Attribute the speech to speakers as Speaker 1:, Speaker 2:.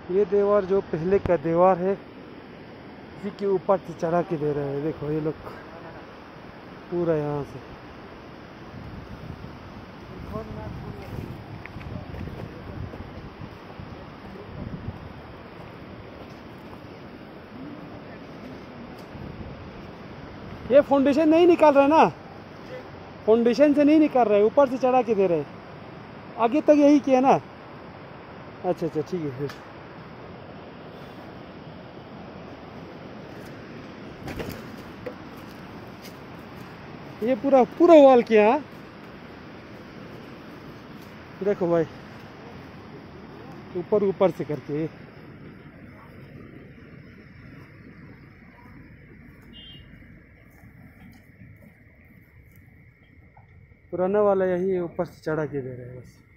Speaker 1: ये दीवार जो पहले का दीवार है इसी के ऊपर से चढ़ा के दे रहे हैं। देखो ये लोग पूरा यहाँ से। ये फाउंडेशन नहीं निकाल रहा ना, फाउंडेशन से नहीं निकाल रहा है, ऊपर से चढ़ा के दे रहे हैं। आगे तक यही किया ना। अच्छा अच्छा ठीक है फिर। ये पूरा पूरा वॉल किया। देखो भाई ऊपर ऊपर से करके। पुराना वाला यही ऊपर से चढ़ा के दे रहे हैं बस।